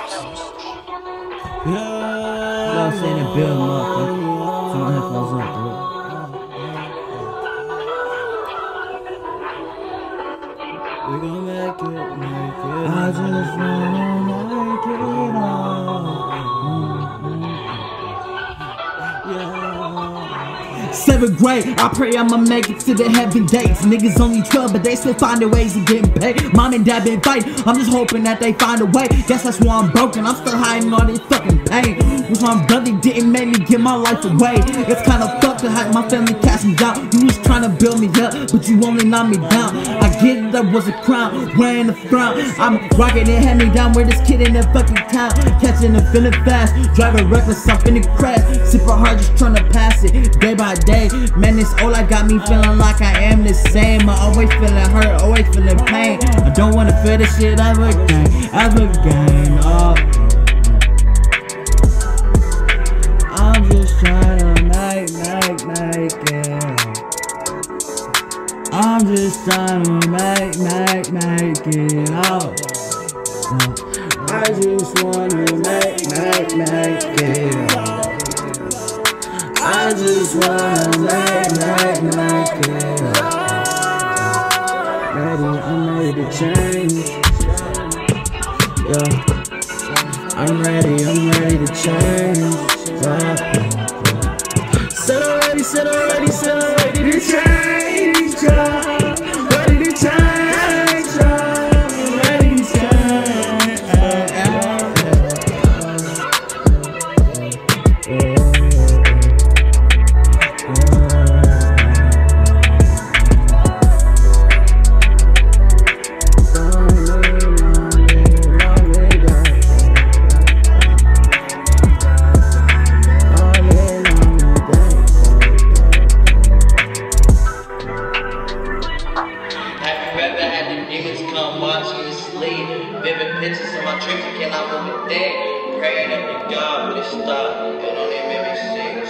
Y'all saying it build them up, man. Turn my headphones up, bro. We gon' make it. I just wanna make it all. Yeah. 7th grade, I pray I'ma make it to the heaven days. Niggas only 12, but they still finding ways of getting paid. Mom and dad been fighting, I'm just hoping that they find a way. Guess that's why I'm broken, I'm still hiding all this fucking pain. Which my brother didn't make me give my life away. It's kinda fucked to have my family cast me down. You was trying to build me up, but you only knocked me down. I get it, that was a crown, wearing a frown. I'm rocking it, hand me down with this kid in the fucking town. Catching and feeling fast, driving reckless, I'm finna crash. Super hard, just trying to pass it, day by day. Man, it's all I got me feeling like I am the same. I always feeling hurt, always feeling pain. I don't wanna feel this shit ever again, oh. I'm just trying to make it. I'm just trying to make it out. I just wanna make it out. I just wanna make it out. I'm ready to change. Yeah. I'm ready to change. Yeah. Said already to change. Yeah. Ready to change. Yeah. Ready to change. Come watch me sleep. Vivid pictures of my trips, can I move it there? Praying every God would stop, it only made me sick.